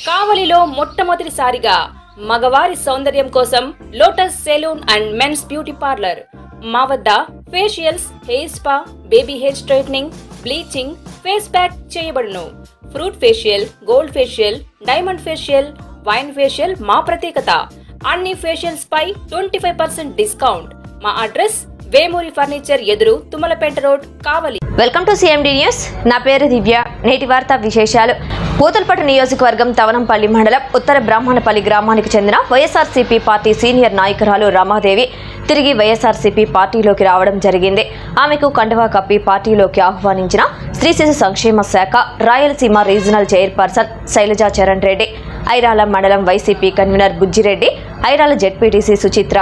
కావలిలో మొట్టమొదటిసారిగా మగవారి సౌందర్యం కోసం lotus salon and men's beauty parlour. మా వద్ద facials, hair spa, baby hair straightening, bleaching, face pack చేయబడును. Fruit facial, gold facial, diamond facial, wine facial మా ప్రత్యేకత. అన్ని ఫేషియల్స్ పై 25% డిస్కౌంట్. మా అడ్రస్ వేమూరి ఫర్నిచర్ ఎదురు, Tummalapeta road, Kavali. Welcome to CMD news. నా పేరు దివ్య. నేటి వార్తా విశేషాలు. పూతలపట్టు నియోజకవర్గం తవనంపల్లి మండలం ఉత్తర బ్రాహ్మణపల్లి గ్రామానికి చెందిన వైఎస్ఆర్సీపీ పార్టీ సీనియర్ నాయకురాలు రమాదేవి తిరిగి వైఎస్ఆర్సీపీ పార్టీలోకి రావడం జరిగింది. ఆమెకు కండువా కప్పి పార్టీలోకి ఆహ్వానించిన స్త్రీ శిశు సంక్షేమ శాఖ రాయలసీమ రీజనల్ చైర్పర్సన్ శైలజా చరణ్ రెడ్డి, ఐరాల మండలం YCP convener Bujjireddy, Irala ZPTC Suchitra.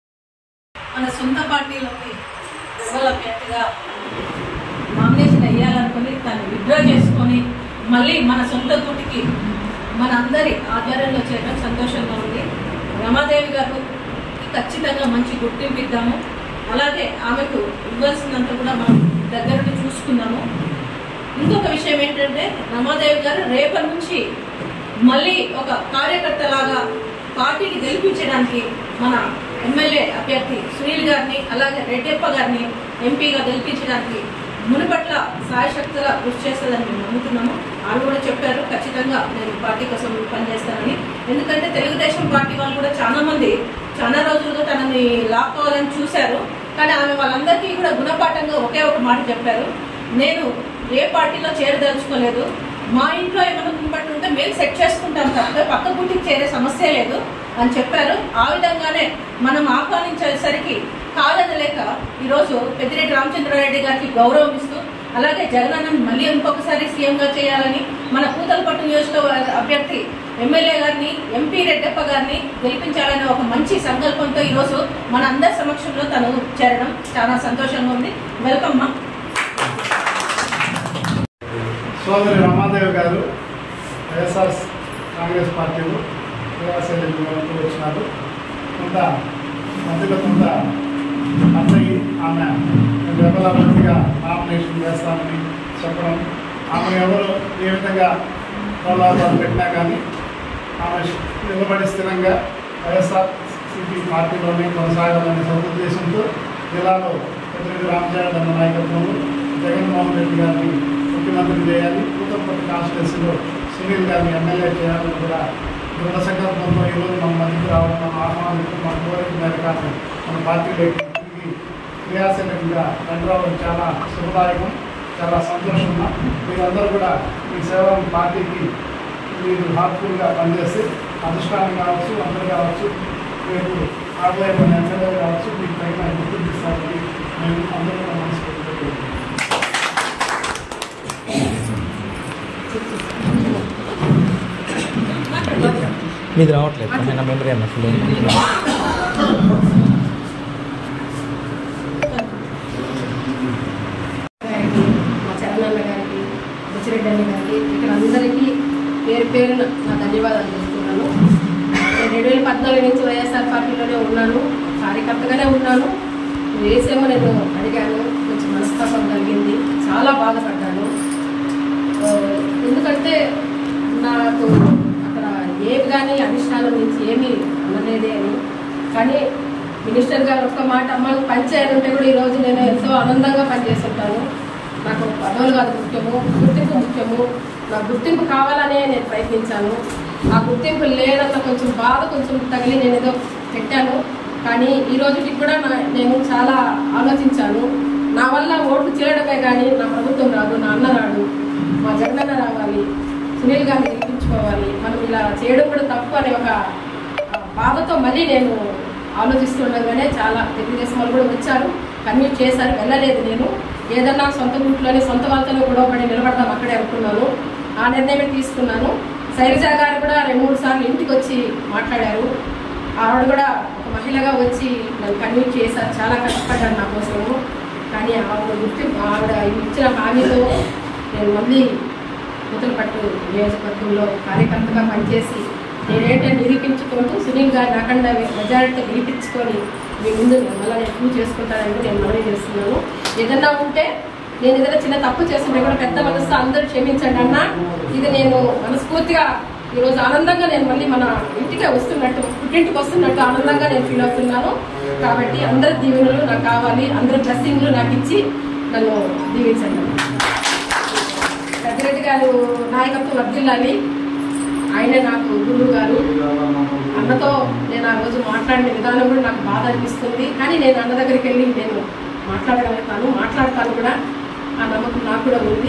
మన సొంత పార్టీలోకి అభ్యర్థిగా నామినేషన్ వేయాలనుకుని దాన్ని విత్డ్రా చేసుకొని మళ్ళీ మన సొంత గుటికి మన అందరి ఆధ్వర్యంలో చేయడం సంతోషంగా ఉంది. రమాదేవి గారికి ఖచ్చితంగా మంచి గుర్తింపు ఇద్దాము. అలాగే ఆమెకు ఇవ్వాల్సినంత కూడా మనం దగ్గరుండి చూసుకున్నాము. ఇంకొక విషయం ఏంటంటే, రమాదేవి గారు రేపటి నుంచి మళ్ళీ ఒక కార్యకర్తలాగా పార్టీని గెలిపించడానికి మన ఎమ్మెల్యే అభ్యర్థి సునీల్ గారిని, అలాగే రెడ్డప్ప గారిని ఎంపీగా గెలిపించడానికి మునుపట్ల సాయశక్తులా కృషి చేస్తుందని మేము నమ్ముతున్నాము. ఆమె కూడా చెప్పారు, ఖచ్చితంగా నేను పార్టీ కోసం పనిచేస్తానని. ఎందుకంటే తెలుగుదేశం పార్టీ వాళ్ళు కూడా చాలా రోజులుగా తనని లాక్కోవాలని చూశారు. కానీ ఆమె వాళ్ళందరికీ కూడా గుణపాఠంగా ఒకే ఒక మాట చెప్పారు, నేను ఏ పార్టీలో చేరదలుచుకోలేదు, మా ఇంట్లో ఏమైనా గుణపట్టు ఉంటే మేము సెట్ చేసుకుంటాం తప్ప పక్క గుటికి చేరే సమస్య లేదు అని చెప్పారు. ఆ విధంగానే మనం ఆహ్వానించేసరికి కాదనలేక ఈరోజు పెద్దిరెడ్డి రామచంద్రారెడ్డి గారికి గౌరవం ఇస్తూ, అలాగే జగనన్నను మళ్ళీ ఇంకొకసారి సీఎంగా చేయాలని మన పూతలపట్టు నియోజకవర్గ అభ్యర్థి ఎమ్మెల్యే గారిని, ఎంపీ రెడ్డప్ప గారిని గెలిపించాలనే ఒక మంచి సంకల్పంతో ఈరోజు మన అందరి సమక్షంలో తను చేరడం చాలా సంతోషంగా ఉంది. వెల్కమ్ మా. సోదరి రమాదేవి గారు వైఎస్ఆర్ కాంగ్రెస్ పార్టీలో క్రియాశీలకులకు వచ్చినారు. కొంత మధ్యలో కొంత అత్తయ్యి ఆమె రెబల్ అభ్యర్థిగా నామినేషన్ వేస్తామని చెప్పడం, ఆమె ఎవరు ఏ విధంగా ప్రలోభాలు పెట్టినా కానీ ఆమె నిలబడి స్థిరంగా వైఎస్ఆర్సీపీ పార్టీలోనే కొనసాగాలనే సదుద్దేశంతో జిల్లాలో పెద్దిరెడ్డి రామచంద్ర అన్న నాయకత్వంలో జగన్మోహన్ రెడ్డి గారిని ముఖ్యమంత్రి చేయాలి, పూతలపట్టు కాన్స్టిట్యున్సీలో సునీల్ గారిని ఎమ్మెల్యే చేయాలని కూడా దృఢ సంకల్పంతో ఈరోజు మన మధ్యకి రావడం, మన ఆహ్వానించడం, మన కోరిక మేరకు మన పార్టీలోకి తిరిగి క్రియాశీలకంగా రండి చాలా శుభదాయకం, చాలా సంతోషంగా. మీరందరూ కూడా మీ సేవలను పార్టీకి మీరు హార్ట్ఫుల్గా పనిచేస్తే అధిష్టానం కావచ్చు, అందరూ కావచ్చు, రేపు ఆదాయ ఎమ్మెల్యే కావచ్చు, మీకు తగిన గుర్తింపు ఇస్తారని మేము అందరూ కూడా మనస్ఫూర్తిగా మీది రావట్లేదు, నా మెమరీ అన్న ఫుల్. మా చరణన్న గారికి, బుచ్చిరెడ్డి అన్న గారికి, ఇక్కడ అందరికీ పేరు పేరున నా ధన్యవాదాలు చెప్తున్నాను. నేను 2014 నుంచి వైఎస్ఆర్ పార్టీలోనే ఉన్నాను, కార్యకర్తగానే ఉన్నాను. వేసేమో నేను అడిగాను, కొంచెం మనస్తాపం కలిగింది, చాలా బాధపడ్డాను. ఎందుకంటే నాకు అక్కడ ఏమి కానీ అధిష్టానం నుంచి ఏమీ అనలేదే అని. కానీ మినిస్టర్ గారు ఒక్క మాట, అమ్మకు పనిచేయాలంటే కూడా ఈరోజు నేను ఎంతో ఆనందంగా పనిచేస్తుంటాను. నాకు పదవులు కాదు ముఖ్యము, గుర్తింపు ముఖ్యము. నా గుర్తింపు కావాలనే నేను ప్రయత్నించాను. ఆ గుర్తింపు లేనంత కొంచెం బాధ కొంచెం తగిలి నేను ఏదో పెట్టాను. కానీ ఈ రోజుకి కూడా నేను చాలా ఆలోచించాను. నా వల్ల ఓట్లు చేయడమే కానీ నా ప్రభుత్వం రాదు, నా అన్న రాడు, మా జగనన్న రావాలి, సునీల్ గారిని గెలిపించుకోవాలి, మనం ఇలా చేయడం కూడా తప్పు అనే ఒక బాధతో మళ్ళీ నేను ఆలోచిస్తుండగానే చాలా తెలుగుదేశం వాళ్ళు కూడా వచ్చారు, కన్విన్స్ చేశారు. వెళ్ళలేదు నేను, ఏదన్నా సొంత గుట్లోనే సొంత వాళ్ళతో గొడవపడి నిలబడదాం అక్కడే అనుకున్నాను. ఆ నిర్ణయమే తీసుకున్నాను. శైలజ గారు కూడా 2-3 సార్లు ఇంటికి వచ్చి మాట్లాడారు. ఆవిడ కూడా ఒక మహిళగా వచ్చి నన్ను కన్విన్స్ చేశారు, చాలా కష్టపడ్డాను నా కోసము. కానీ ఆవిడ గుర్తింపు, ఆవిడ ఇచ్చిన హామీతో నేను మళ్ళీ పూతలపట్టు నియోజకవర్గంలో కార్యకర్తగా పనిచేసి నేనేంటంటే నిరూపించుకుంటూ సునీల్ గారిని అఖండ మెజారిటీతో గెలిపించుకొని మీ ముందు మళ్ళీ నేను ప్రూవ్ చేసుకుంటానని నేను మనవి చేస్తున్నాను. ఏదన్నా ఉంటే నేను ఏదైనా చిన్న తప్పు చేస్తుంటే కూడా పెద్ద మనసు అందరూ క్షమించండి అన్న. ఇది నేను మనస్ఫూర్తిగా ఈరోజు ఆనందంగా నేను మళ్ళీ మన ఇంటికే వస్తున్నట్టు, పుట్టింటికి వస్తున్నట్టు ఆనందంగా నేను ఫీల్ అవుతున్నాను. కాబట్టి అందరి దీవెనలు నాకు కావాలి, అందరి బ్లెస్సింగ్లు నాకు ఇచ్చి నన్ను దీవించండి. పెద్దిరెడ్డి గారు నాయకత్వం వర్ధిల్లాలి. ఆయనే నాకు గురువు గారు. అన్నతో నేను ఆ రోజు మాట్లాడిన విధానం కూడా నాకు బాధ అనిపిస్తుంది. కానీ నేను అన్న దగ్గరికి వెళ్ళి నేను మాట్లాడతాను కూడా. ఆ నమ్మకం నాకు కూడా ఉంది.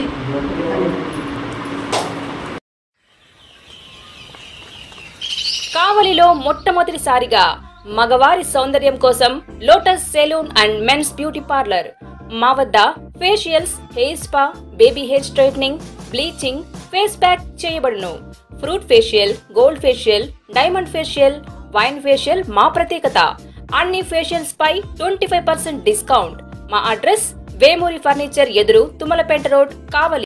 కావలిలో మొట్టమొదటిసారిగా మగవారి సౌందర్యం కోసం lotus salon and men's beauty parlour. మా వద్ద facials, hair spa, baby hair straightening, bleaching, face pack చేయబడును. Fruit facial, gold facial, diamond facial, wine facial మా ప్రత్యేకత. అన్ని ఫేషియల్స్ పై 25% డిస్కౌంట్. మా అడ్రస్ వేమూరి ఫర్నిచర్ ఎదురు, తుమ్మలపేట రోడ్, కావలి.